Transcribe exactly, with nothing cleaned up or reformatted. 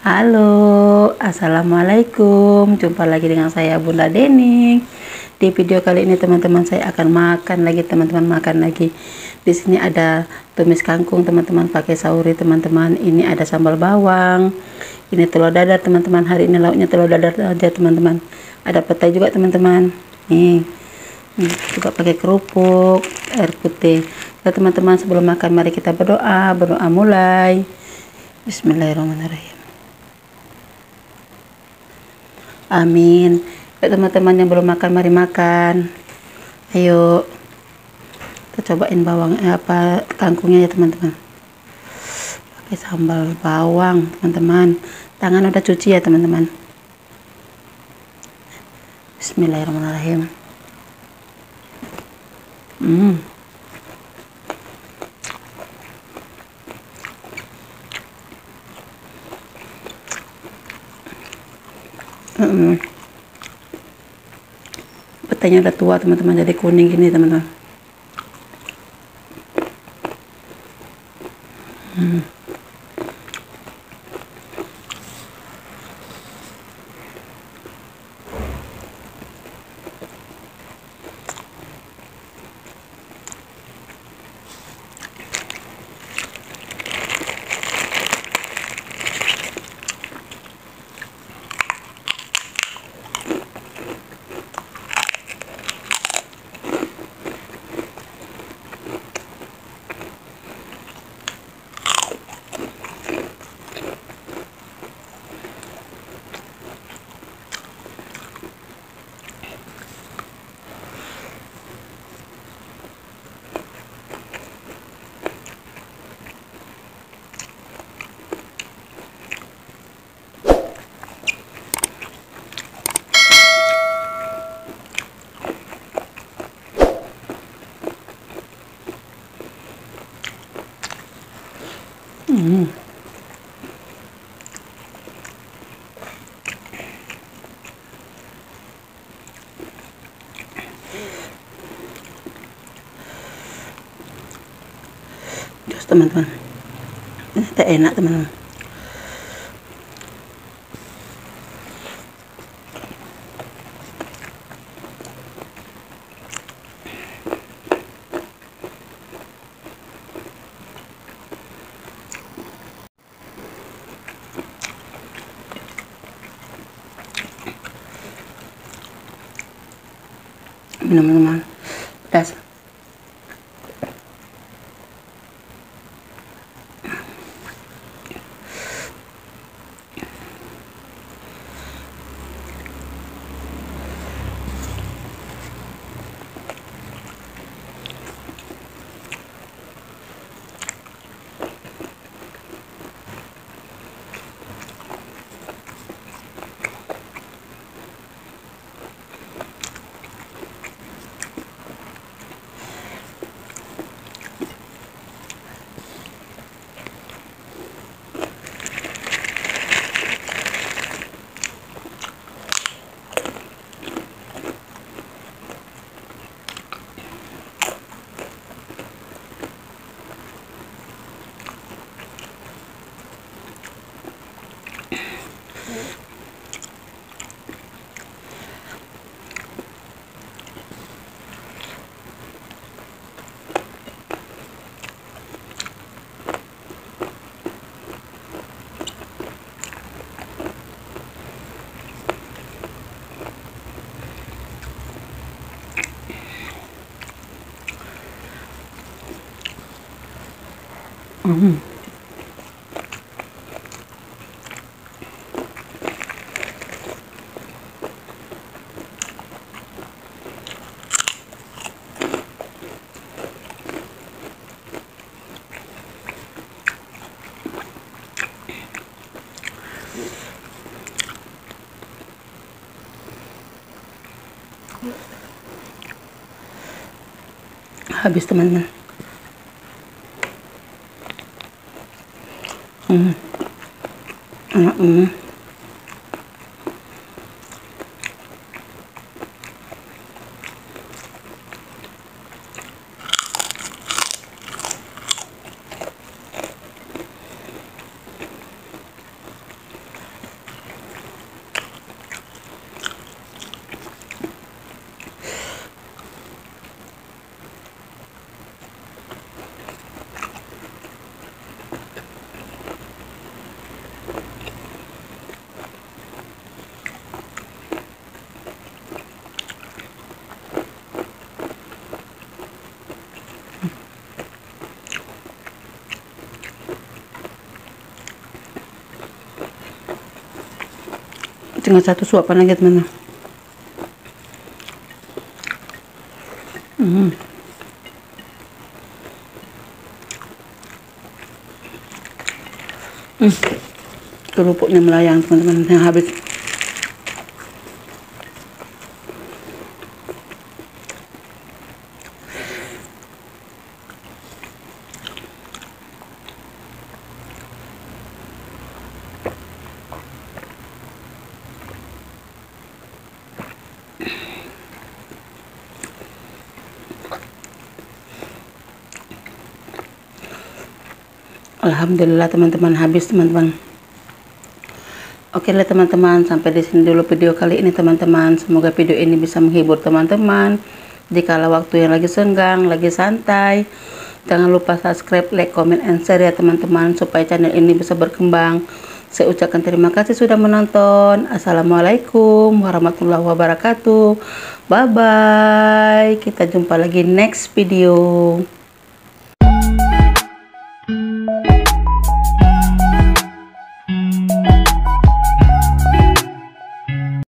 Halo, assalamualaikum. Jumpa lagi dengan saya Bunda Dening. Di video kali ini teman-teman saya akan makan lagi, teman-teman makan lagi. Di sini ada tumis kangkung, teman-teman pakai sauri, teman-teman. Ini ada sambal bawang. Ini telur dadar, teman-teman. Hari ini lauknya telur dadar aja, teman-teman. Ada petai juga, teman-teman. Nih, nih juga pakai kerupuk, air putih. Ya, teman-teman, sebelum makan mari kita berdoa. Berdoa mulai. Bismillahirrahmanirrahim. Amin. Ya, teman-teman yang belum makan mari makan. Ayo kita cobain bawang eh, apa kangkungnya ya, teman-teman. Pakai sambal bawang, teman-teman. Tangan udah cuci ya, teman-teman. Bismillahirrahmanirrahim. Hmm. Hmm. Petainya udah tua, teman-teman, jadi kuning gini, teman-teman. Hmm. Hmm. Terus, teman-teman, ini teh enak, teman-teman. Teman-teman, pedas. Hmm. Habis, teman-teman. Hmm. Enak, hmm. Tinggal satu suapan lagi teman-teman. Hmm. Hmm. Kerupuknya melayang teman-teman yang habis. Alhamdulillah teman-teman, habis teman-teman. Oke lah teman-teman, sampai di sini dulu video kali ini teman-teman. Semoga video ini bisa menghibur teman-teman dikala waktu yang lagi senggang, lagi santai. Jangan lupa subscribe, like, comment, and share ya teman-teman, supaya channel ini bisa berkembang. Saya ucapkan terima kasih sudah menonton. Assalamualaikum warahmatullahi wabarakatuh. Bye bye, kita jumpa lagi next video.